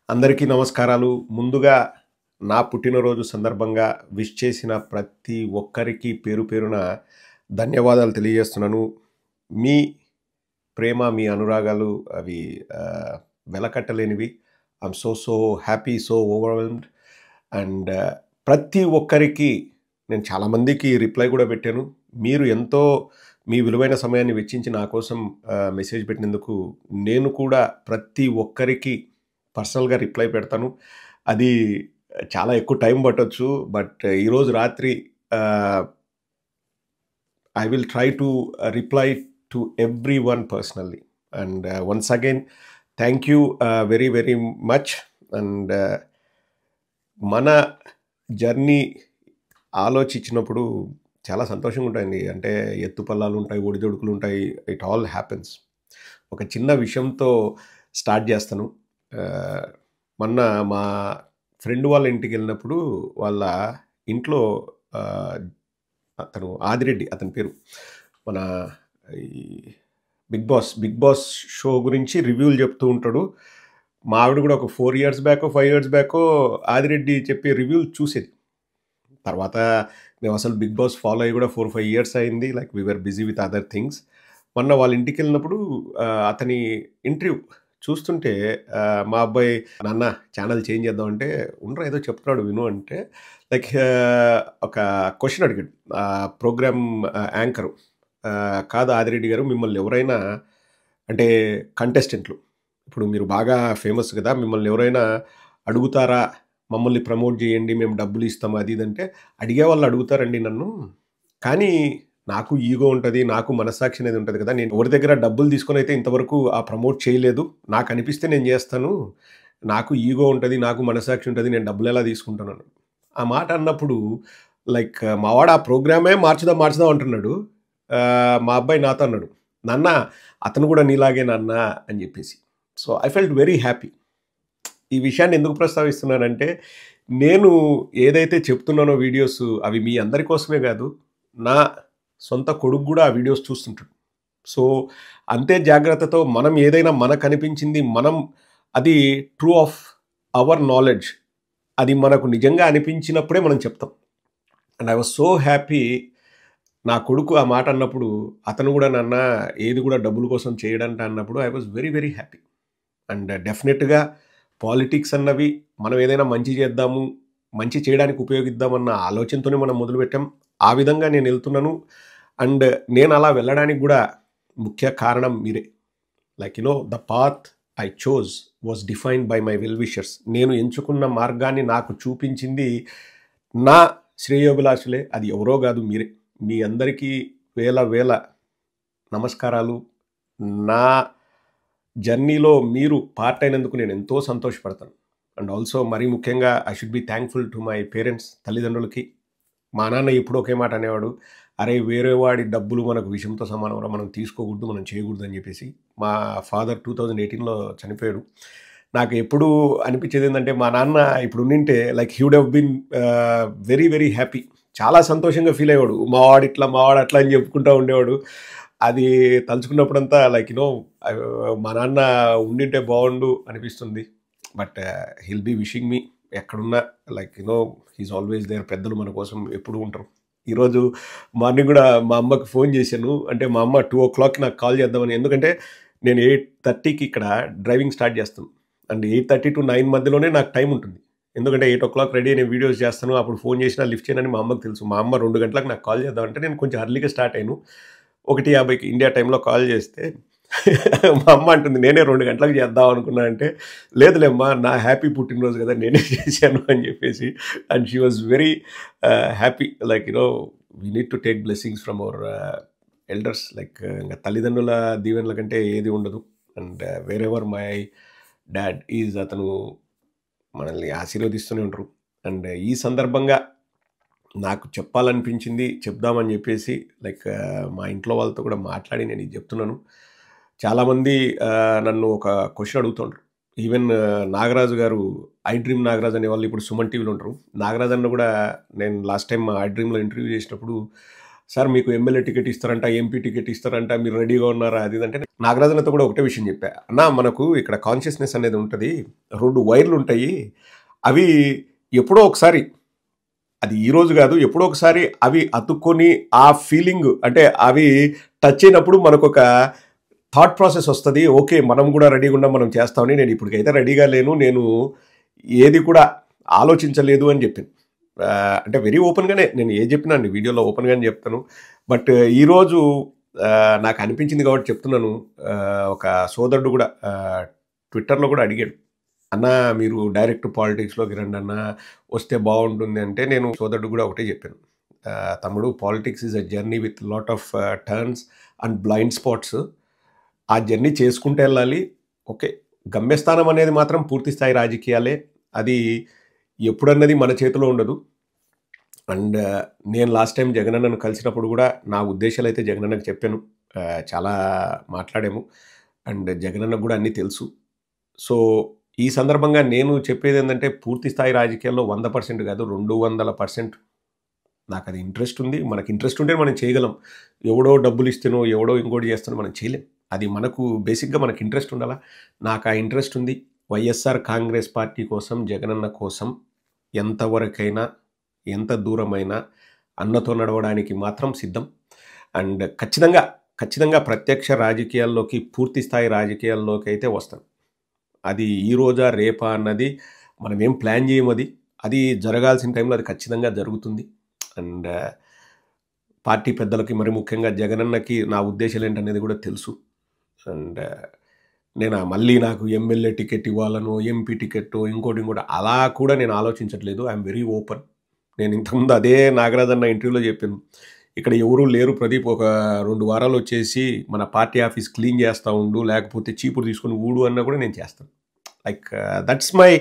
అందరికీ నమస్కారాలు. ముందుగా నా పుట్టినరోజు సందర్భంగా విష్ చేసిన ప్రతి ఒక్కరికి పేరు పేరున ధన్యవాదాలు తెలియజేస్తున్నాను. మీ ప్రేమ, మీ అనురాగాలు అవి వెలకట్టలేనివి. I'm so happy, so overwhelmed. And ప్రతి ఒక్కరికి నేను చాలామందికి రిప్లై కూడా పెట్టాను. మీరు ఎంతో మీ విలువైన సమయాన్ని వెచ్చించి నా కోసం మెసేజ్ పెట్టినందుకు నేను కూడా ప్రతి ఒక్కరికి పర్సనల్‌గా రిప్లై పెడతాను. అది చాలా ఎక్కువ టైం పట్టొచ్చు. బట్ ఈరోజు రాత్రి ah, I will try to reply to everyone personally. And once again thank you very much. And మన జర్నీ ఆలోచించినప్పుడు చాలా సంతోషంగా ఉంటాయండి. అంటే ఎత్తుపల్లాలుంటాయి, ఒడిదుడుకులుంటాయి. It all happens. ఒక చిన్న విషయంతో స్టార్ట్ చేస్తాను. ఆహ్, మొన్న మా ఫ్రెండ్ వాళ్ళ ఇంటికెళ్ళినప్పుడు వాళ్ళ ఇంట్లో ఆహ్, అతను ఆదిరెడ్డి అతని పేరు. మన ఈ 'బిగ్ బాస్' షో గురించి రివ్యూలు చెప్తూ ఉంటాడు. మా ఆవిడ కూడా ఒక 4 ఇయర్స్ బ్యాకో, 5 ఇయర్స్ బ్యాకో ఆదిరెడ్డి చెప్పే రివ్యూలు చూసేది. తర్వాత మేమసలు 'బిగ్ బాస్' ఫాలో అయ్యి కూడా 4, 5 ఇయర్స్ అయింది. Like we were busy with other things. మొన్న వాళ్ళ ఇంటికెళ్ళినప్పుడు అతని ఇంటర్వ్యూ చూస్తుంటే మా అబ్బాయి, "నాన్న ఛానల్ చేంజ్ చేద్దాం" అంటే, "ఉండరా ఏదో చెప్తున్నాడు విను" అంటే లైక్ ఒక క్వెషన్ అడిగాడు. ప్రోగ్రామ్ యాంకరు, "కాదు ఆదిరెడ్డి గారు, మిమ్మల్ని ఎవరైనా అంటే కంటెస్టెంట్లు, ఇప్పుడు మీరు బాగా ఫేమస్ కదా, మిమ్మల్ని ఎవరైనా అడుగుతారా? మమ్మల్ని ప్రమోట్ చేయండి, మేము డబ్బులు ఇస్తాము అది ఇది" అంటే, "అడిగేవాళ్ళు అడుగుతారండి నన్ను. కానీ నాకు ఈగో ఉంటది. నాకు మనస్సాక్షి అనేది ఉంటది కదా! నేను ఎవరి దగ్గర డబ్బులు తీసుకొనైతే ఇంతవరకు ప్రమోట్ చేయలేదు. నాకనిపిస్తే నేను జేస్తాను. నాకు ఈగో ఉంటది. నాకు మనస్సాక్షి ఉంటది. నేను డబ్బులెలా తీసుకుంటాను" అన్నాడు. ఆ మాట అన్నప్పుడు లైక్ మా వాడు ఆ ప్రోగ్రామే మార్చుదాం అంటున్నాడు. మా అబ్బాయి నాతో అన్నాడు, "నాన్న అతను గూడా నీలాగే నాన్న" అని జెప్పేసి. So, I felt very happy. ఈ విషయాన్ని ఎందుకు ప్రస్తావిస్తున్నానంటే, నేను ఏదైతే చెప్తున్నానో వీడియోస్ అవి మీ అందరి కోసమే గాదు, నా సొంత కొడుకు గూడా ఆ వీడియోస్ చూస్తుంటాడు. సో, అంతే జాగ్రత్తతో మనం ఏదైనా మనకనిపించింది మనం అది ట్రూ ఆఫ్ అవర్ నాలెడ్జ్. అది మనకు నిజంగా అనిపించినప్పుడే మనం చెప్తాం. And I was so happy. నా కొడుకు ఆ మాట అన్నప్పుడు, అతను గూడా నాన్న ఏది గూడా డబ్బుల కోసం చేయడంట అన్నప్పుడు I was very happy. And డెఫినెట్‌గా పాలిటిక్స్ అన్నవి మనం ఏదైనా మంచి చేద్దాము, మంచి చేయడానికి ఉపయోగిద్దామన్న ఆలోచనతోనే మనం మొదలుపెట్టాం. ఆ విధంగా నేనెళ్తున్నాను. అండ్ నేనలా వెళ్ళడానికి గూడా ముఖ్య కారణం మీరే. Like the path I chose was defined by my well wishers. నేను ఎంచుకున్న మార్గాన్ని నాకు చూపించింది నా శ్రేయోభిలాషులే. అది ఎవరో గాదు, మీరే. మీ అందరికీ వేల నమస్కారాలు. నా జర్నీలో మీరు పార్ట్ అయినందుకు నేను ఎంతో సంతోషపడతాను. అండ్ ఆల్సో మరీ ముఖ్యంగా I should be thankful to my parents, తల్లిదండ్రులకి. మా నాన్న ఎప్పుడూ ఒకే మాట అనేవాడు, "అరేయ్! వేరే వాడి డబ్బులు మనకు విషంతో సమానంరా, మనం తీసుకోకూడదు, మనం చేయకూడదు" అని చెప్పేసి. మా ఫాదర్ 2018లో చనిపోయాడు. నాకు ఎప్పుడూ అనిపించేదేంటంటే, మా నాన్న ఇప్పుడు ఉండింటే like he would have been very happy. చాలా సంతోషంగా ఫీల్ అయ్యేవాడు. మా వాడు అట్లా అని చెప్పుకుంటా ఉండేవాడు. అది తలుచుకున్నప్పుడంతా లైక్ మా నాన్న ఉండింటే బావుండు అనిపిస్తుంది. But he'll be wishing me ఎక్కడున్నా. Like he is always there. పెద్దలు మన కోసం ఎప్పుడూ ఉంటారు. ఈరోజు మార్నింగ్ గూడా మా అమ్మకి ఫోన్ చేశాను. అంటే మా అమ్మ 2:00కి నాకు కాల్ చేద్దామని. ఎందుకంటే నేను 8:30కి ఇక్కడ డ్రైవింగ్ స్టార్ట్ చేస్తాను. అండ్ 8:30-9 మధ్యలోనే నాకు టైం ఉంటుంది. ఎందుకంటే 8:00 రెడీ నేను వీడియోస్ చేస్తాను. అప్పుడు ఫోన్ చేసినా లిఫ్ట్ చేయనని మా అమ్మకి తెలుసు. మా అమ్మ 2 గంటలకు నాకు కాల్ చేద్దామంటే నేను కొంచెం ఎర్లీగా స్టార్ట్ అయ్యాను. 1:50కి ఇండియా టైంలో కాల్ చేస్తే మా అమ్మ అంటుంది, "నేనే 2 గంటలకు చేద్దాం అనుకున్నా" అంటే, "లేదులేమ్మా, నా హ్యాపీ పుట్టినరోజు కదా, నేనే చేశాను" అని చెప్పేసి. And she was very happy. Like we need to take blessings from our elders. Like ఇంక తల్లిదండ్రుల దీవెనల కంటే ఏది ఉండదు. And wherever my dad is, అతను మనల్ని ఆశీర్వదిస్తూనే ఉంటారు. అండ్ ఈ సందర్భంగా నాకు చెప్పాలనిపించింది చెప్దామని చెప్పేసి లైక్ మా ఇంట్లో వాళ్ళతో కూడా మాట్లాడి నేను ఇది చెప్తున్నాను. చాలామంది నన్ను ఒక క్వశ్చన్ అడుగుతుంటారు. ఈవెన్ నాగరాజు గారు, ఐ డ్రీమ్ నాగరాజ్ అనేవాళ్ళు ఇప్పుడు సుమన్ టీవీలో ఉంటారు. నాగరాజ్ అన్న కూడా నేను లాస్ట్ టైం ఐ డ్రీమ్‌లో ఇంటర్వ్యూ చేసినప్పుడు సార్ మీకు ఎమ్మెల్యే టికెట్ ఇస్తారంట, ఎంపీ టికెట్ ఇస్తారంట, మీరు రెడీగా ఉన్నారా అది ఇది" అంటే నాగరాజనతో కూడా ఒకటే విషయం చెప్పా. అన్నా మనకు ఇక్కడ కాన్షియస్నెస్ అనేది ఉంటుంది, 2 వైర్లు ఉంటాయి, అవి ఎప్పుడో ఒకసారి, అది ఈ రోజు కాదు, ఎప్పుడో ఒకసారి అవి అతుక్కొని ఆ ఫీలింగ్ అంటే అవి టచ్ అయినప్పుడు మనకు ఒక థాట్ ప్రాసెస్ వస్తుంది, ఓకే మనం కూడా రెడీగా ఉన్నాం, మనం చేస్తామని. నేను ఇప్పటికైతే రెడీగా లేను, నేను ఏది కూడా ఆలోచించలేదు అని చెప్పాను. అంటే వెరీ ఓపెన్గానే నేను ఏది చెప్పినా అండి వీడియోలో ఓపెన్గానే చెప్తాను. బట్ ఈరోజు నాకు అనిపించింది కాబట్టి చెప్తున్నాను. ఒక సోదరుడు కూడా ట్విట్టర్లో కూడా అడిగాడు, అన్న మీరు డైరెక్ట్ పాలిటిక్స్లోకి రండి అన్న, వస్తే బాగుంటుంది అంటే, నేను సోదరుడు కూడా ఒకటే చెప్పాను, తమ్ముడు politics is a journey with lot of turns and blind spots. ఆ జర్నీ చేసుకుంటూ వెళ్ళాలి. ఓకే, గమ్యస్థానం అనేది మాత్రం పూర్తి స్థాయి రాజకీయాలే, అది ఎప్పుడన్నది మన చేతిలో ఉండదు. అండ్ నేను లాస్ట్ టైం జగనన్నను కలిసినప్పుడు కూడా నా ఉద్దేశాలు అయితే జగనన్నకు చెప్పాను, చాలా మాట్లాడాము, అండ్ జగనన్నకు కూడా అన్నీ తెలుసు. సో ఈ సందర్భంగా నేను చెప్పేది ఏంటంటే, పూర్తి స్థాయి రాజకీయాల్లో 100% కాదు, 200% నాకు అది ఇంట్రెస్ట్ ఉంది. మనకి ఇంట్రెస్ట్ ఉంటే మనం చేయగలం. ఎవడో డబ్బులు ఇస్తేనో ఎవడో ఇంకోటి చేస్తానో మనం చేయలేం. అది మనకు బేసిక్గా మనకి ఇంట్రెస్ట్ ఉండాలా. నాకు ఆ ఇంట్రెస్ట్ ఉంది. వైఎస్ఆర్ కాంగ్రెస్ పార్టీ కోసం, జగనన్న కోసం ఎంతవరకైనా ఎంత దూరమైనా అన్నతో నడవడానికి మాత్రం సిద్ధం. అండ్ ఖచ్చితంగా ప్రత్యక్ష రాజకీయాల్లోకి, పూర్తి స్థాయి రాజకీయాల్లోకి అయితే వస్తాం. అది ఈ రోజా రేపా అన్నది మనం ఏం ప్లాన్ చేయము, అది జరగాల్సిన టైంలో అది ఖచ్చితంగా జరుగుతుంది. అండ్ పార్టీ పెద్దలకి, మరి ముఖ్యంగా జగనన్నకి నా ఉద్దేశాలు ఏంటనేది కూడా తెలుసు. అండ్ నేను మళ్ళీ నాకు ఎమ్మెల్యే టికెట్ ఇవ్వాలనో, ఎంపీ టికెట్ ఇంకోటి అలా కూడా నేను ఆలోచించట్లేదు. I'm very open. నేను ఇంతకుముందు అదే నాగరాజన్న ఇంటర్వ్యూలో చెప్పాను, ఇక్కడ ఎవరూ లేరు ప్రదీప్, ఒక 2 వారాలు వచ్చేసి మన పార్టీ ఆఫీస్ క్లీన్ చేస్తూ ఉండు, లేకపోతే చీపురు తీసుకొని ఊడు అన్నా కూడా నేను చేస్తాను. లైక్ దట్స్ మై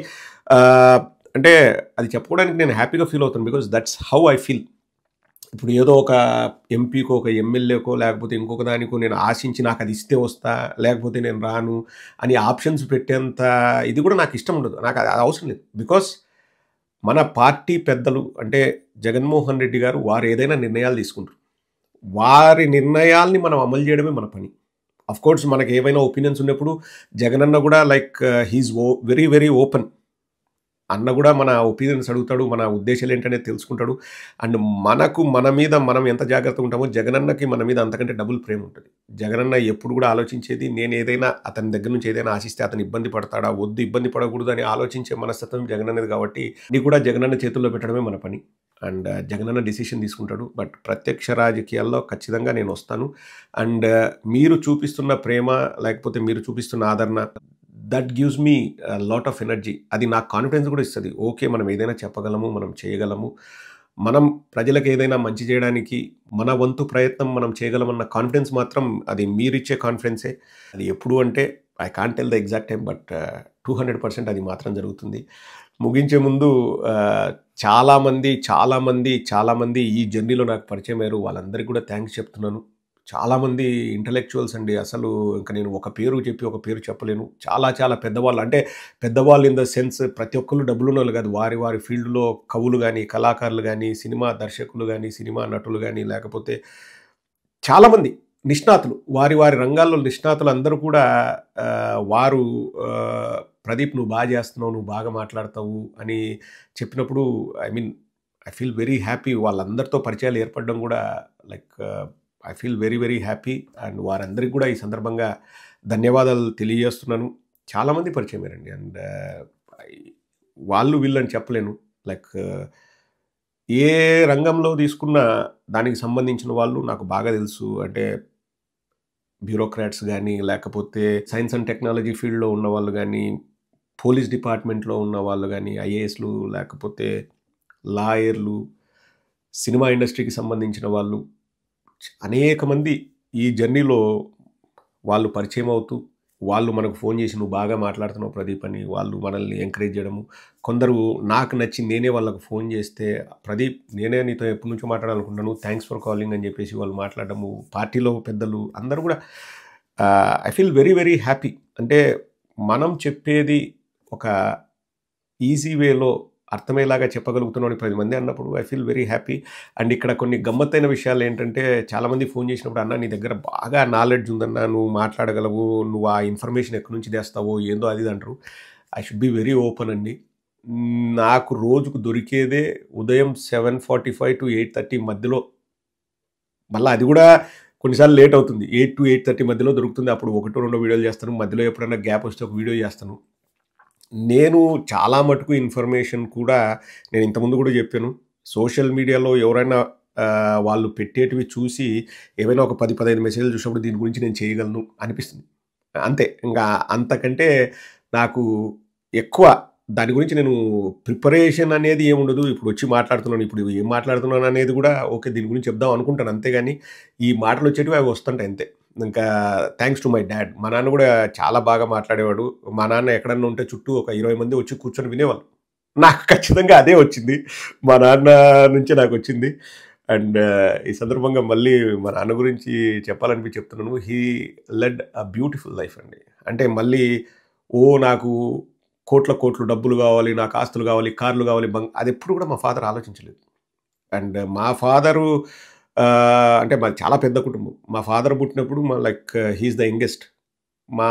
అంటే అది చెప్పుకోవడానికి నేను హ్యాపీగా ఫీల్ అవుతాను, because that's how I feel. ఇప్పుడు ఏదో ఒక ఎంపీకో, ఒక ఎమ్మెల్యేకో, లేకపోతే ఇంకొక దానికో నేను ఆశించి నాకు అది ఇస్తే వస్తా, లేకపోతే నేను రాను అని ఆప్షన్స్ పెట్టేంత ఇది కూడా నాకు ఇష్టం ఉండదు. నాకు అది అవసరం లేదు. బికాస్ మన పార్టీ పెద్దలు అంటే జగన్మోహన్ రెడ్డి గారు, వారు ఏదైనా నిర్ణయాలు తీసుకుంటారు, వారి నిర్ణయాల్ని మనం అమలు చేయడమే మన పని. అఫ్ కోర్స్ మనకి ఏవైనా ఒపీనియన్స్ ఉన్నప్పుడు జగనన్న కూడా like he's very very open. అన్న కూడా మన ఒపీనియన్స్ అడుగుతాడు, మన ఉద్దేశాలు ఏంటనేది తెలుసుకుంటాడు. అండ్ మన మీద మనం ఎంత జాగ్రత్తగా ఉంటామో, జగనన్నకి మన మీద అంతకంటే డబుల్ ప్రేమ ఉంటుంది. జగనన్న ఎప్పుడు కూడా ఆలోచించేది, నేను ఏదైనా అతని దగ్గర నుంచి ఏదైనా ఆశిస్తే అతను ఇబ్బంది పడతాడా, వద్దు ఇబ్బంది పడకూడదు అని ఆలోచించే మనస్తత్వం జగనన్నది. కాబట్టి ఇది కూడా జగనన్న చేతుల్లో పెట్టడమే మన పని. అండ్ జగనన్న డిసిషన్ తీసుకుంటాడు. బట్ ప్రత్యక్ష రాజకీయాల్లో ఖచ్చితంగా నేను వస్తాను. అండ్ మీరు చూపిస్తున్న ప్రేమ, లేకపోతే మీరు చూపిస్తున్న ఆదరణ, that gives me lot of energy. అది నాకు కాన్ఫిడెన్స్ కూడా ఇస్తుంది. ఓకే, మనం ఏదైనా చెప్పగలము, మనం చేయగలము, మనం ప్రజలకు ఏదైనా మంచి చేయడానికి మన వంతు ప్రయత్నం మనం చేయగలమన్న కాన్ఫిడెన్స్ మాత్రం అది మీరిచ్చే కాన్ఫిడెన్సే. అది ఎప్పుడు అంటే I can't tell the exact time, but 200% అది మాత్రం జరుగుతుంది. ముగించే ముందు చాలామంది ఈ జర్నీలో నాకు పరిచయం అయ్యారు. వాళ్ళందరికీ కూడా థ్యాంక్స్ చెప్తున్నాను. చాలామంది ఇంటలెక్చువల్స్ అండి. అసలు ఇంకా నేను ఒక పేరు చెప్పి ఒక పేరు చెప్పలేను. చాలా పెద్దవాళ్ళు, అంటే పెద్దవాళ్ళు ఇన్ ద సెన్స్ ప్రతి ఒక్కళ్ళు డబ్బులున్నోళ్ళు కాదు. వారి ఫీల్డ్లో కవులు కానీ, కళాకారులు కానీ, సినిమా దర్శకులు కానీ, సినిమా నటులు కానీ, లేకపోతే చాలామంది నిష్ణాతులు, వారి రంగాల్లో నిష్ణాతులు అందరూ కూడా వారు ప్రదీప్ నువ్వు బాగా చేస్తున్నావు, నువ్వు బాగా మాట్లాడతావు అని చెప్పినప్పుడు ఐ ఫీల్ వెరీ హ్యాపీ. వాళ్ళందరితో పరిచయాలు ఏర్పడడం కూడా like I feel very very happy. And వారందరికీ కూడా ఈ సందర్భంగా ధన్యవాదాలు తెలియజేస్తున్నాను. చాలామంది పరిచయం అయ్యారండి. అండ్ వాళ్ళు వీళ్ళని చెప్పలేను. లైక్ ఏ రంగంలో తీసుకున్నా దానికి సంబంధించిన వాళ్ళు నాకు బాగా తెలుసు. అంటే బ్యూరోక్రాట్స్ కానీ, లేకపోతే సైన్స్ అండ్ టెక్నాలజీ ఫీల్డ్లో ఉన్న వాళ్ళు కానీ, పోలీస్ డిపార్ట్మెంట్లో ఉన్న వాళ్ళు కానీ, ఐఏఎస్లు, లేకపోతే లాయర్లు, సినిమా ఇండస్ట్రీకి సంబంధించిన వాళ్ళు, అనేక మంది ఈ జర్నీలో వాళ్ళు పరిచయం అవుతూ, వాళ్ళు మనకు ఫోన్ చేసి నువ్వు బాగా మాట్లాడుతున్నావు ప్రదీప్ అని వాళ్ళు మనల్ని ఎంకరేజ్ చేయడము. కొందరు నాకు నచ్చి నేనే వాళ్ళకు ఫోన్ చేస్తే, ప్రదీప్ నేనే నీతో ఎప్పటి నుంచో మాట్లాడాలనుకుంటున్నాను, థ్యాంక్స్ ఫర్ కాలింగ్ అని చెప్పేసి వాళ్ళు మాట్లాడడము. పార్టీలో పెద్దలు అందరూ కూడా I feel very very happy. అంటే మనం చెప్పేది ఒక ఈజీ వేలో అర్థమయ్యేలాగా చెప్పగలుగుతున్నాను 10 మంది అన్నప్పుడు I feel very happy. And ఇక్కడ కొన్ని గమ్మత్తైన విషయాలు ఏంటంటే చాలామంది ఫోన్ చేసినప్పుడు అన్న నీ దగ్గర బాగా నాలెడ్జ్ ఉందన్న, నువ్వు మాట్లాడగలవు, నువ్వు ఆ ఇన్ఫర్మేషన్ ఎక్కడి నుంచి తెస్తావో ఏందో అది ఇది అంటారు. I should be very open అండి. నాకు రోజుకు దొరికేదే ఉదయం 7:45-8:30 మధ్యలో. మళ్ళీ అది కూడా కొన్నిసార్లు లేట్ అవుతుంది. 8-8:30 మధ్యలో దొరుకుతుంది. అప్పుడు ఒకటో రెండో వీడియోలు చేస్తాను. మధ్యలో ఎప్పుడైనా గ్యాప్ వస్తే ఒక వీడియో చేస్తాను. నేను చాలా మటుకు ఇన్ఫర్మేషన్ కూడా నేను ఇంతకుముందు కూడా చెప్పాను. సోషల్ మీడియాలో ఎవరైనా వాళ్ళు పెట్టేటివి చూసి ఏవైనా ఒక 10-15 మెసేజ్‌లు చూసినప్పుడు దీని గురించి నేను చేయగలను అనిపిస్తుంది. అంతే. ఇంకా అంతకంటే నాకు ఎక్కువ దాని గురించి నేను ప్రిపరేషన్ అనేది ఏముండదు. ఇప్పుడొచ్చి మాట్లాడుతున్నాను. ఇప్పుడు ఏం మాట్లాడుతున్నాను అనేది కూడా ఓకే. దీని గురించి చెప్దాం అనుకుంటాను. అంతేగాని ఈ మాటలొచ్చేటివి అవి వస్తుంటాయి అంతే. ఇంకా థాంక్స్ టు మై డాడ్. మా నాన్న కూడా చాలా బాగా మాట్లాడేవాడు. మా నాన్న ఎక్కడన్నా ఉంటే చుట్టూ ఒక 20 మంది వచ్చి కూర్చొని వినేవాళ్ళు. నాకు ఖచ్చితంగా అదే వచ్చింది. మా నాన్న నుంచే నాకొచ్చింది. అండ్ ఈ సందర్భంగా మళ్ళీ మా నాన్న గురించి చెప్పాలనిపించి చెప్తున్నాను. He led a beautiful life అండి. అంటే మళ్ళీ నాకు కోట్లు డబ్బులు కావాలి, నాకు ఆస్తులు కావాలి, కార్లు కావాలి, అదెప్పుడు కూడా మా ఫాదర్ ఆలోచించలేదు. అండ్ మా ఫాదరు అంటే మాది చాలా పెద్ద కుటుంబం. మా ఫాదర్ పుట్టినప్పుడు like he is the youngest. మా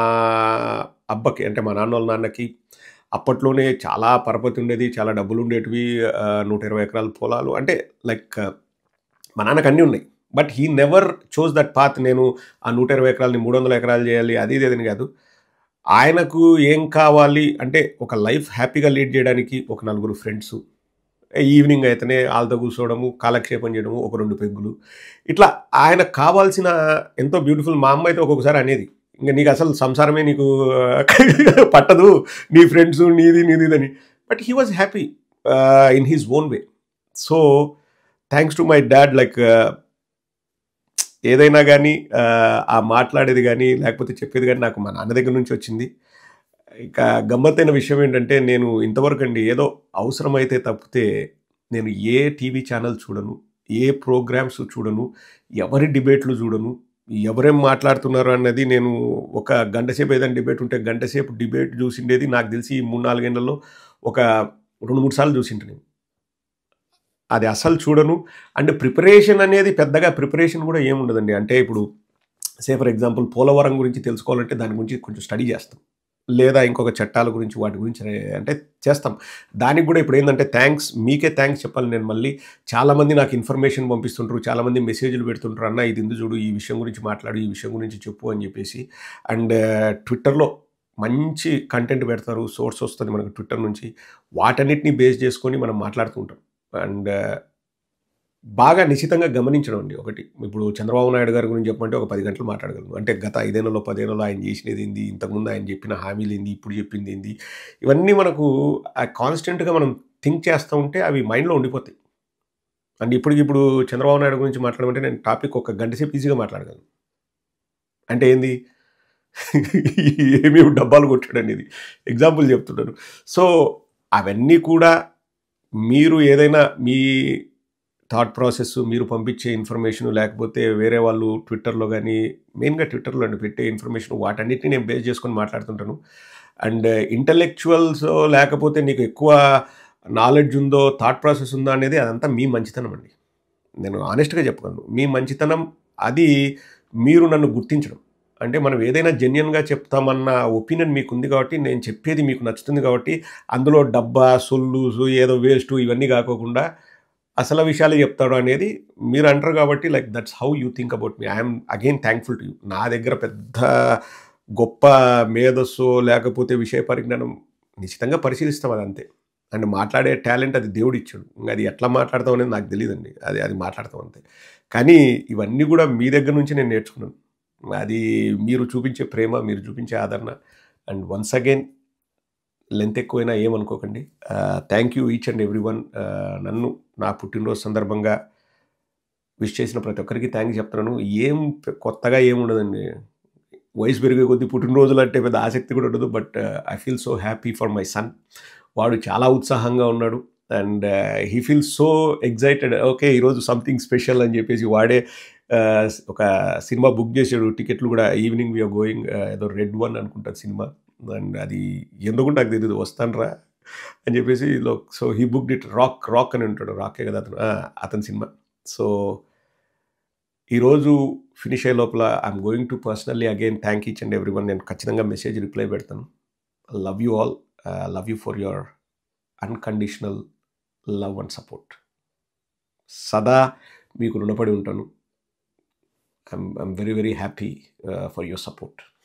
అబ్బకి అంటే మా నాన్నోళ్ళ నాన్నకి అప్పట్లోనే చాలా పరపతి ఉండేది. చాలా డబ్బులుండేటివి. 120 ఎకరాల పొలాలు అంటే లైక్ మా నాన్నకి అన్నీ ఉన్నాయి. But he never chose that path. నేను ఆ 120 ఎకరాలని 300 ఎకరాలు చేయాలి అది ఇది అని కాదు. ఆయనకు ఏం కావాలి అంటే ఒక లైఫ్ హ్యాపీగా లీడ్ చేయడానికి ఒక నలుగురు ఫ్రెండ్సు. ఈవినింగ్ అయితేనే ఆళ్ళతో కూర్చోవడము, కాలక్షేపం చేయడము, ఒక 2 పెగ్గులు. ఇట్లా ఆయనకు కావాల్సిన ఎంతో బ్యూటిఫుల్. మా అమ్మ అయితే ఒక్కొక్కసారి అనేది, ఇంక నీకు అసలు సంసారమే నీకు పట్టదు, నీ ఫ్రెండ్సు నీదిదని. But he was happy in his own way. So thanks to my dad. Like ఏదైనా కానీ ఆ మాట్లాడేది కానీ లేకపోతే చెప్పేది కానీ నాకు మా నాన్న దగ్గర నుంచి వచ్చింది. ఇక గమ్మత్తైన విషయం ఏంటంటే నేను ఇంతవరకు అండి ఏదో అవసరమైతే తప్పితే నేను ఏ టీవీ ఛానల్ చూడను, ఏ ప్రోగ్రామ్స్ చూడను, ఎవరి డిబేట్లు చూడను, ఎవరేం మాట్లాడుతున్నారు అన్నది నేను ఒక గంట సేపు ఏదైనా డిబేట్ ఉంటే గంట సేపు డిబేట్ చూసిండేది నాకు తెలిసి 3-4 గంటల్లో ఒక 2-3 సార్లు చూసింటాను నేను. అది అసలు చూడను. అండ్ ప్రిపరేషన్ అనేది పెద్దగా ప్రిపరేషన్ కూడా ఏముండదండి. అంటే ఇప్పుడు ఫర్ ఎగ్జాంపుల్ పోలవరం గురించి తెలుసుకోవాలంటే దాని గురించి కొంచెం స్టడీ చేస్తాం. లేదా ఇంకొక చట్టాల గురించి వాటి గురించి అంటే చేస్తాం. దానికి కూడా ఇప్పుడు ఏంటంటే మీకే థ్యాంక్స్ చెప్పాలి నేను మళ్ళీ. చాలామంది నాకు ఇన్ఫర్మేషన్ పంపిస్తుంటారు. చాలామంది మెసేజ్‌లు పెడుతుంటారు. అన్న ఇది ఇందు చూడు, ఈ విషయం గురించి మాట్లాడు, ఈ విషయం గురించి చెప్పు అని చెప్పేసి. అండ్ ట్విట్టర్‌లో మంచి కంటెంట్ పెడతారు. సోర్స్ వస్తుంది మనకు ట్విట్టర్ నుంచి. వాటన్నిటిని బేస్ చేసుకొని మనం మాట్లాడుతూ ఉంటాం. అండ్ బాగా నిశితంగా గమనించడం అండి ఒకటి. ఇప్పుడు చంద్రబాబు నాయుడు గారి గురించి చెప్పమంటే ఒక 10 గంటలు మాట్లాడగలను. అంటే గత 5 ఏళ్లలో 10 ఏళ్లలో ఆయన చేసినది ఏంది, ఇంతకుముందు ఆయన చెప్పిన హామీలు ఏంది, ఇప్పుడు చెప్పింది ఏంది, ఇవన్నీ మనకు కాన్స్టెంట్‌గా మనం థింక్ చేస్తూ ఉంటే అవి మైండ్‌లో ఉండిపోతాయి. అండ్ ఇప్పుడు చంద్రబాబు నాయుడు గురించి మాట్లాడమంటే నేను టాపిక్ ఒక గంట సేపు ఈజీగా మాట్లాడగలను. అంటే ఏంది ఏమేమి డబ్బాలు కొట్టాడనేది ఎగ్జాంపుల్ చెప్తున్నాను. సో అవన్నీ కూడా మీరు ఏదైనా మీ థాట్ ప్రాసెస్, మీరు పంపించే ఇన్ఫర్మేషన్ లేకపోతే వేరే వాళ్ళు ట్విట్టర్‌లో కానీ, మెయిన్‌గా ట్విట్టర్‌లో అండి పెట్టే ఇన్ఫర్మేషన్ వాటన్నిటిని నేను బేస్ చేసుకొని మాట్లాడుతుంటాను. అండ్ ఇంటలెక్చువల్స్ లేకపోతే నీకు ఎక్కువ నాలెడ్జ్ ఉందో, థాట్ ప్రాసెస్ ఉందో అనేది అదంతా మీ మంచితనం అండి. నేను హానెస్ట్‌గా చెప్పగలను. మీ మంచితనం అది మీరు నన్ను గుర్తించడం. అంటే మనం ఏదైనా జెన్యూన్‌గా చెప్తామన్న ఒపీనియన్ మీకుంది కాబట్టి, నేను చెప్పేది మీకు నచ్చుతుంది కాబట్టి, అందులో డబ్బా, సొల్లు, ఏదో వేస్టు ఇవన్నీ కాకోకుండా అసలు విషయాలు చెప్తాడు అనేది మీరు అంటారు కాబట్టి like that's how you think about me. I'm again thankful to you. నా దగ్గర పెద్ద గొప్ప మేధస్సు లేకపోతే విషయ పరిజ్ఞానం నిశ్చితంగా పరిశీలిస్తాం అదంతే. అండ్ మాట్లాడే టాలెంట్ అది దేవుడు ఇచ్చాడు. ఇంకా అది ఎట్లా మాట్లాడతాం అనేది నాకు తెలియదండి. అది మాట్లాడతాం అంతే. కానీ ఇవన్నీ కూడా మీ దగ్గర నుంచి నేను నేర్చుకున్నాను. అది మీరు చూపించే ప్రేమ, మీరు చూపించే ఆదరణ. అండ్ వన్స్ అగైన్ లెంత్ ఎక్కువైనా ఏమనుకోకండి. Thank you each and every one. నన్ను నా పుట్టినరోజు సందర్భంగా విష్ చేసిన ప్రతి ఒక్కరికి థ్యాంక్స్ చెప్తున్నాను. కొత్తగా ఏముండదండి. వయసు పెరిగే కొద్దీ పుట్టినరోజులు అంటే పెద్ద ఆసక్తి కూడా ఉండదు. But I feel so happy for my son. వాడు చాలా ఉత్సాహంగా ఉన్నాడు. And he feel so excited. Okay ఈరోజు సంథింగ్ స్పెషల్ అని చెప్పేసి వాడే ఒక సినిమా బుక్ చేసాడు. టికెట్లు కూడా ఈవినింగ్ వీఆర్ గోయింగ్ ఏదో రెడ్ 1 అనుకుంటాను సినిమా. అండ్ అది ఎందుకు నాకు తెలియదు, వస్తాను రా అని చెప్పేసి so he booked it rock అని ఉంటాడు. రాకే కదా అతను. అతని సినిమా. సో ఈరోజు ఫినిష్ అయ్యే లోపల I'm going to personally again thank each and every one. నేను ఖచ్చితంగా మెసేజ్ రిప్లై పెడతాను. Love you all. Love you for your unconditional love and support. సదా మీకు రుణపడి ఉంటాను. I'm very very happy for your support.